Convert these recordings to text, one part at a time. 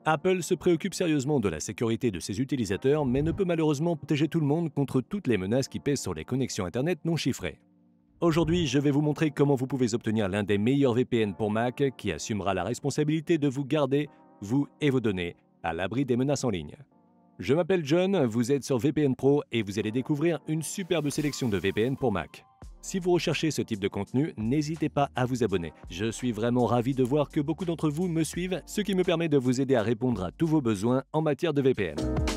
Apple se préoccupe sérieusement de la sécurité de ses utilisateurs, mais ne peut malheureusement protéger tout le monde contre toutes les menaces qui pèsent sur les connexions Internet non chiffrées. Aujourd'hui, je vais vous montrer comment vous pouvez obtenir l'un des meilleurs VPN pour Mac qui assumera la responsabilité de vous garder, vous et vos données, à l'abri des menaces en ligne. Je m'appelle John, vous êtes sur VPN Pro et vous allez découvrir une superbe sélection de VPN pour Mac. Si vous recherchez ce type de contenu, n'hésitez pas à vous abonner. Je suis vraiment ravi de voir que beaucoup d'entre vous me suivent, ce qui me permet de vous aider à répondre à tous vos besoins en matière de VPN.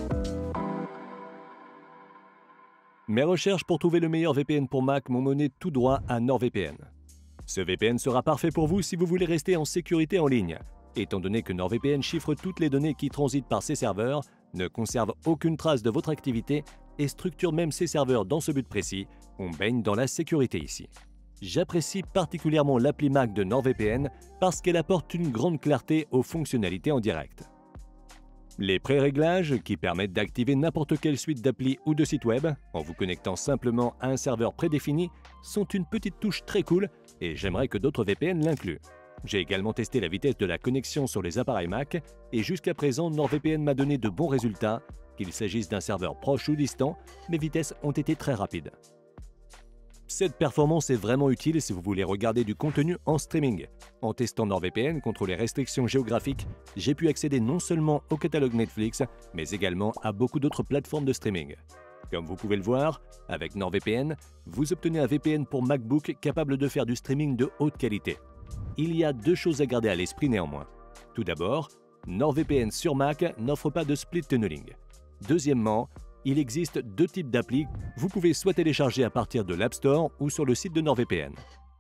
Mes recherches pour trouver le meilleur VPN pour Mac m'ont mené tout droit à NordVPN. Ce VPN sera parfait pour vous si vous voulez rester en sécurité en ligne. Étant donné que NordVPN chiffre toutes les données qui transitent par ses serveurs, ne conserve aucune trace de votre activité et structure même ses serveurs dans ce but précis, on baigne dans la sécurité ici. J'apprécie particulièrement l'appli Mac de NordVPN parce qu'elle apporte une grande clarté aux fonctionnalités en direct. Les pré-réglages, qui permettent d'activer n'importe quelle suite d'applis ou de sites web en vous connectant simplement à un serveur prédéfini, sont une petite touche très cool et j'aimerais que d'autres VPN l'incluent. J'ai également testé la vitesse de la connexion sur les appareils Mac et jusqu'à présent NordVPN m'a donné de bons résultats. Qu'il s'agisse d'un serveur proche ou distant, mes vitesses ont été très rapides. Cette performance est vraiment utile si vous voulez regarder du contenu en streaming. En testant NordVPN contre les restrictions géographiques, j'ai pu accéder non seulement au catalogue Netflix, mais également à beaucoup d'autres plateformes de streaming. Comme vous pouvez le voir, avec NordVPN, vous obtenez un VPN pour MacBook capable de faire du streaming de haute qualité. Il y a deux choses à garder à l'esprit néanmoins. Tout d'abord, NordVPN sur Mac n'offre pas de split tunneling. Deuxièmement, il existe deux types d'applis. Vous pouvez soit télécharger à partir de l'App Store ou sur le site de NordVPN.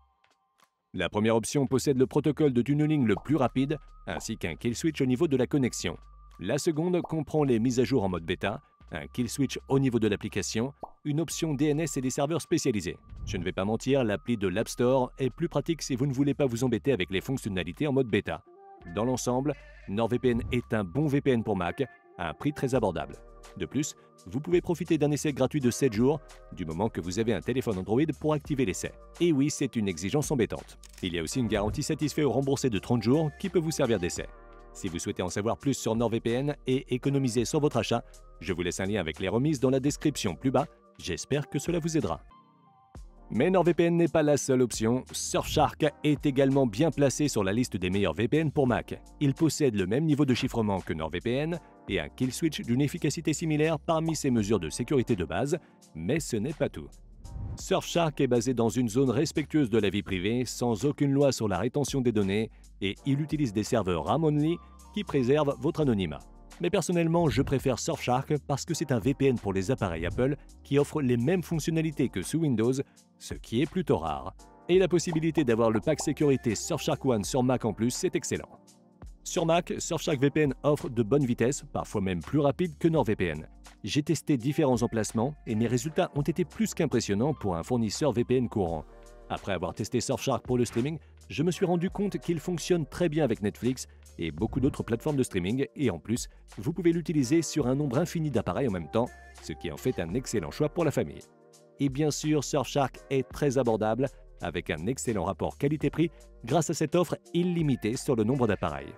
La première option possède le protocole de tunneling le plus rapide, ainsi qu'un kill switch au niveau de la connexion. La seconde comprend les mises à jour en mode bêta, un kill switch au niveau de l'application, une option DNS et des serveurs spécialisés. Je ne vais pas mentir, l'appli de l'App Store est plus pratique si vous ne voulez pas vous embêter avec les fonctionnalités en mode bêta. Dans l'ensemble, NordVPN est un bon VPN pour Mac, à un prix très abordable. De plus, vous pouvez profiter d'un essai gratuit de 7 jours, du moment que vous avez un téléphone Android pour activer l'essai. Et oui, c'est une exigence embêtante. Il y a aussi une garantie satisfait ou remboursée de 30 jours qui peut vous servir d'essai. Si vous souhaitez en savoir plus sur NordVPN et économiser sur votre achat, je vous laisse un lien avec les remises dans la description plus bas. J'espère que cela vous aidera. Mais NordVPN n'est pas la seule option. Surfshark est également bien placé sur la liste des meilleurs VPN pour Mac. Il possède le même niveau de chiffrement que NordVPN et un kill switch d'une efficacité similaire parmi ses mesures de sécurité de base, mais ce n'est pas tout. Surfshark est basé dans une zone respectueuse de la vie privée, sans aucune loi sur la rétention des données, et il utilise des serveurs RAM-only qui préservent votre anonymat. Mais personnellement, je préfère Surfshark parce que c'est un VPN pour les appareils Apple qui offre les mêmes fonctionnalités que sous Windows, ce qui est plutôt rare. Et la possibilité d'avoir le pack sécurité Surfshark One sur Mac en plus, c'est excellent. Sur Mac, Surfshark VPN offre de bonnes vitesses, parfois même plus rapides que NordVPN. J'ai testé différents emplacements et mes résultats ont été plus qu'impressionnants pour un fournisseur VPN courant. Après avoir testé Surfshark pour le streaming, je me suis rendu compte qu'il fonctionne très bien avec Netflix et beaucoup d'autres plateformes de streaming, et en plus, vous pouvez l'utiliser sur un nombre infini d'appareils en même temps, ce qui en fait un excellent choix pour la famille. Et bien sûr, Surfshark est très abordable, avec un excellent rapport qualité-prix grâce à cette offre illimitée sur le nombre d'appareils.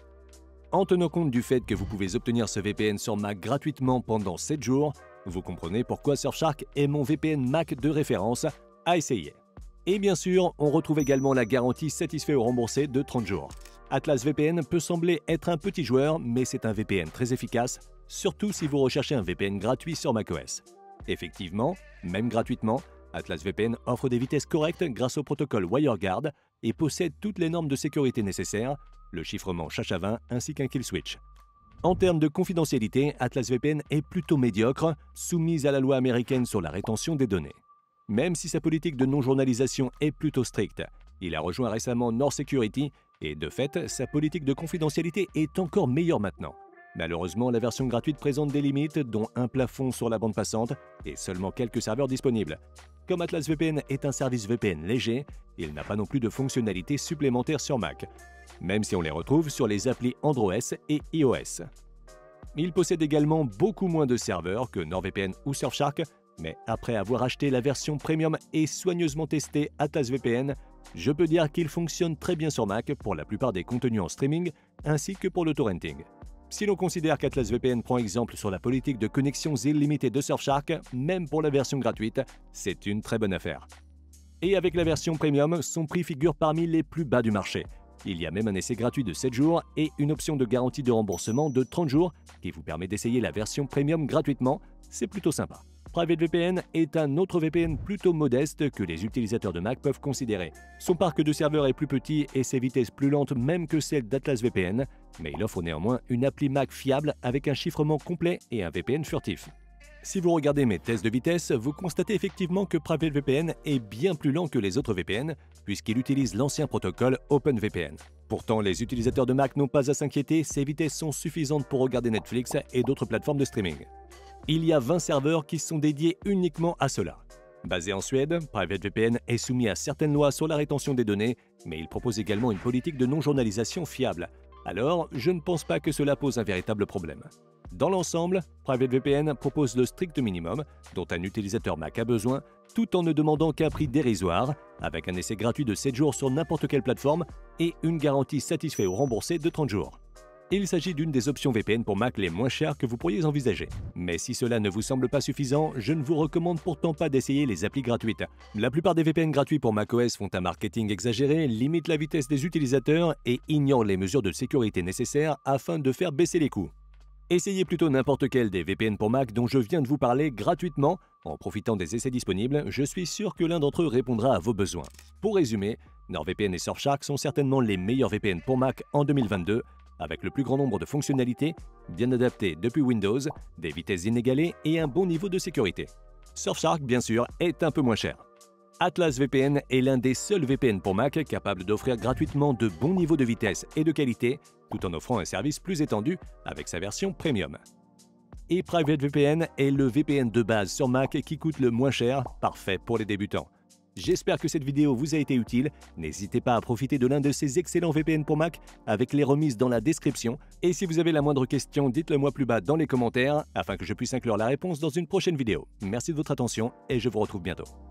En tenant compte du fait que vous pouvez obtenir ce VPN sur Mac gratuitement pendant 7 jours, vous comprenez pourquoi Surfshark est mon VPN Mac de référence à essayer. Et bien sûr, on retrouve également la garantie satisfait ou remboursé de 30 jours. Atlas VPN peut sembler être un petit joueur, mais c'est un VPN très efficace, surtout si vous recherchez un VPN gratuit sur macOS. Effectivement, même gratuitement, Atlas VPN offre des vitesses correctes grâce au protocole WireGuard et possède toutes les normes de sécurité nécessaires, le chiffrement SHA-20 ainsi qu'un kill switch. En termes de confidentialité, Atlas VPN est plutôt médiocre, soumise à la loi américaine sur la rétention des données. Même si sa politique de non-journalisation est plutôt stricte, il a rejoint récemment Nord Security et de fait, sa politique de confidentialité est encore meilleure maintenant. Malheureusement, la version gratuite présente des limites, dont un plafond sur la bande passante et seulement quelques serveurs disponibles. Comme Atlas VPN est un service VPN léger, il n'a pas non plus de fonctionnalités supplémentaires sur Mac, même si on les retrouve sur les applis Android et iOS. Il possède également beaucoup moins de serveurs que NordVPN ou Surfshark, mais après avoir acheté la version premium et soigneusement testé Atlas VPN, je peux dire qu'il fonctionne très bien sur Mac pour la plupart des contenus en streaming ainsi que pour le torrenting. Si l'on considère qu'Atlas VPN prend exemple sur la politique de connexions illimitées de Surfshark, même pour la version gratuite, c'est une très bonne affaire. Et avec la version Premium, son prix figure parmi les plus bas du marché. Il y a même un essai gratuit de 7 jours et une option de garantie de remboursement de 30 jours qui vous permet d'essayer la version Premium gratuitement. C'est plutôt sympa. PrivateVPN est un autre VPN plutôt modeste que les utilisateurs de Mac peuvent considérer. Son parc de serveurs est plus petit et ses vitesses plus lentes même que celles d'Atlas VPN, mais il offre néanmoins une appli Mac fiable avec un chiffrement complet et un VPN furtif. Si vous regardez mes tests de vitesse, vous constatez effectivement que PrivateVPN est bien plus lent que les autres VPN, puisqu'il utilise l'ancien protocole OpenVPN. Pourtant, les utilisateurs de Mac n'ont pas à s'inquiéter, ces vitesses sont suffisantes pour regarder Netflix et d'autres plateformes de streaming. Il y a 20 serveurs qui sont dédiés uniquement à cela. Basé en Suède, PrivateVPN est soumis à certaines lois sur la rétention des données, mais il propose également une politique de non-journalisation fiable. Alors, je ne pense pas que cela pose un véritable problème. Dans l'ensemble, PrivateVPN propose le strict minimum dont un utilisateur Mac a besoin, tout en ne demandant qu'un prix dérisoire, avec un essai gratuit de 7 jours sur n'importe quelle plateforme et une garantie satisfait ou remboursée de 30 jours. Il s'agit d'une des options VPN pour Mac les moins chères que vous pourriez envisager. Mais si cela ne vous semble pas suffisant, je ne vous recommande pourtant pas d'essayer les applis gratuites. La plupart des VPN gratuits pour macOS font un marketing exagéré, limitent la vitesse des utilisateurs et ignorent les mesures de sécurité nécessaires afin de faire baisser les coûts. Essayez plutôt n'importe quel des VPN pour Mac dont je viens de vous parler gratuitement. En profitant des essais disponibles, je suis sûr que l'un d'entre eux répondra à vos besoins. Pour résumer, NordVPN et Surfshark sont certainement les meilleurs VPN pour Mac en 2022, avec le plus grand nombre de fonctionnalités, bien adaptées depuis Windows, des vitesses inégalées et un bon niveau de sécurité. Surfshark, bien sûr, est un peu moins cher. Atlas VPN est l'un des seuls VPN pour Mac capable d'offrir gratuitement de bons niveaux de vitesse et de qualité, tout en offrant un service plus étendu avec sa version Premium. Et PrivateVPN est le VPN de base sur Mac qui coûte le moins cher, parfait pour les débutants. J'espère que cette vidéo vous a été utile. N'hésitez pas à profiter de l'un de ces excellents VPN pour Mac avec les remises dans la description. Et si vous avez la moindre question, dites-le moi plus bas dans les commentaires afin que je puisse inclure la réponse dans une prochaine vidéo. Merci de votre attention et je vous retrouve bientôt.